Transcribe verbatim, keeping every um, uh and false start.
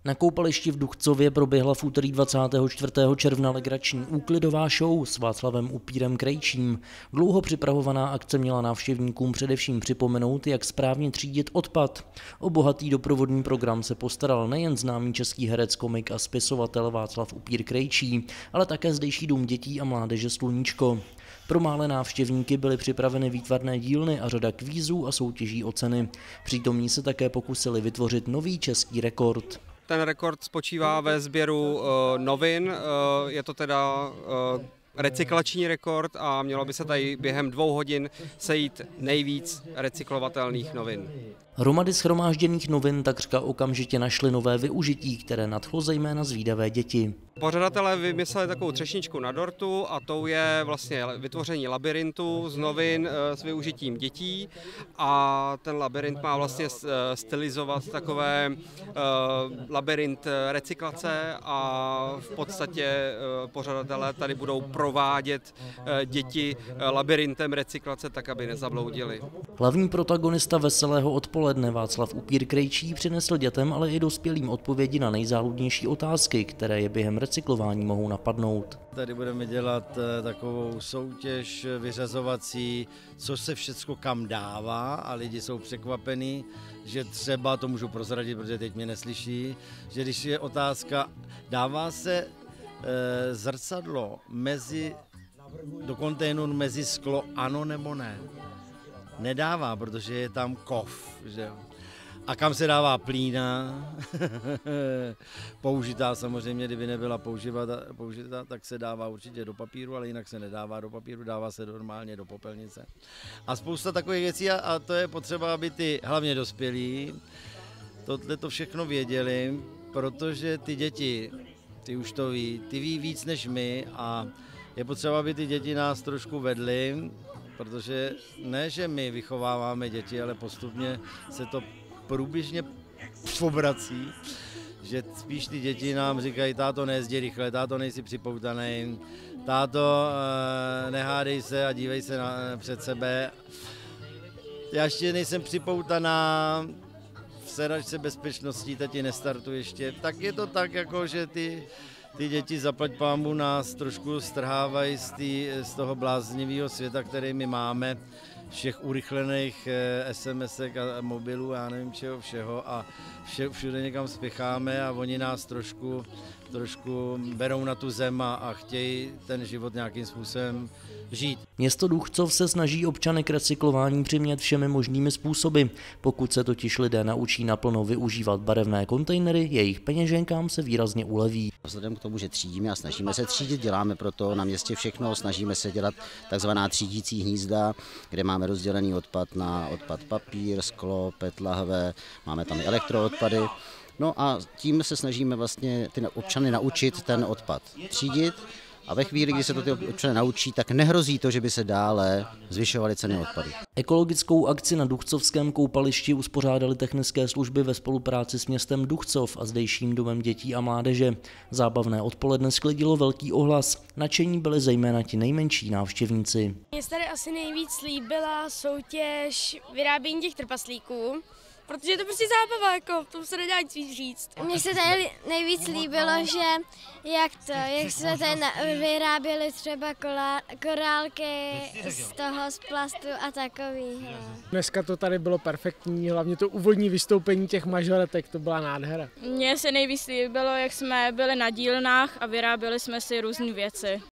Na koupališti v Duchcově proběhla v úterý dvacátého čtvrtého června legrační úklidová show s Václavem Upírem Krejčím. Dlouho připravovaná akce měla návštěvníkům především připomenout, jak správně třídit odpad. O bohatý doprovodný program se postaral nejen známý český herec, komik a spisovatel Václav Upír Krejčí, ale také zdejší dům dětí a mládeže Sluníčko. Pro malé návštěvníky byly připraveny výtvarné dílny a řada kvízů a soutěží o ceny. Přítomní se také pokusili vytvořit nový český rekord. Ten rekord spočívá ve sběru uh, novin, uh, je to teda uh, recyklační rekord a mělo by se tady během dvou hodin sejít nejvíc recyklovatelných novin. Hromady shromážděných novin takřka okamžitě našly nové využití, které nadchlo zejména zvídavé děti. Pořadatelé vymysleli takovou třešničku na dortu a tou je vlastně vytvoření labirintu z novin s využitím dětí a ten labirint má vlastně stylizovat takové labirint recyklace a v podstatě pořadatelé tady budou provádět děti labirintem recyklace tak, aby nezabloudili. Hlavní protagonista veselého odpoledne Václav Upír Krejčí přinesl dětem, ale i dospělým odpovědi na nejzáludnější otázky, které je během recyklování mohou napadnout. Tady budeme dělat takovou soutěž vyřazovací, co se všecko kam dává a lidi jsou překvapení, že třeba, to můžu prozradit, protože teď mě neslyší, že když je otázka, dává se e, zrcadlo mezi, do kontejneru mezi sklo, ano nebo ne? Nedává, protože je tam kov, že? A kam se dává plína, použitá samozřejmě, kdyby nebyla použitá, tak se dává určitě do papíru, ale jinak se nedává do papíru, dává se normálně do popelnice. A spousta takových věcí a, a to je potřeba, aby ty hlavně dospělí tohle to všechno věděli, protože ty děti, ty už to ví, ty ví víc než my a je potřeba, aby ty děti nás trošku vedly, protože ne, že my vychováváme děti, ale postupně se to průběžně obrací, že spíš ty děti nám říkají, táto nejezdí rychle, táto nejsi připoutanej, táto nehádej se a dívej se na, před sebe. Já ještě nejsem připoutaná, v sedačce bezpečností tati nestartuji ještě, tak je to tak, jako že ty Ty děti zaplať pánbůh nás trošku strhávají z, tý, z toho bláznivého světa, který my máme, všech urychlených es em esek a mobilů, já nevím čeho všeho a vše, všude někam spěcháme a oni nás trošku, trošku berou na tu zem a, a chtějí ten život nějakým způsobem žít. Město Duchcov se snaží občany k recyklování přimět všemi možnými způsoby. Pokud se totiž lidé naučí naplno využívat barevné kontejnery, jejich peněženkám se výrazně uleví. Vzhledem k tomu, že třídíme a snažíme se třídit, děláme proto na městě všechno, snažíme se dělat takzvaná třídící hnízda, kde máme rozdělený odpad na odpad papír, sklo, pet, lahve, máme tam i elektroodpady. No a tím se snažíme vlastně ty občany naučit ten odpad třídit. A ve chvíli, kdy se to ty občané naučí, tak nehrozí to, že by se dále zvyšovaly ceny odpadu. Ekologickou akci na Duchcovském koupališti uspořádali technické služby ve spolupráci s městem Duchcov a zdejším domem dětí a mládeže. Zábavné odpoledne sklidilo velký ohlas. Nadšení byli zejména ti nejmenší návštěvníci. Mně se tady asi nejvíc líbila soutěž vyrábění těch trpaslíků. Protože je to prostě zábava, jako, to se nedá nic víc říct. Mně se tady nejvíc líbilo, že jak to, jak se tady vyráběly třeba kola, korálky z toho, z plastu a takový. Dneska to tady bylo perfektní, hlavně to úvodní vystoupení těch mažoretek, to byla nádhera. Mně se nejvíc líbilo, jak jsme byli na dílnách a vyráběli jsme si různé věci.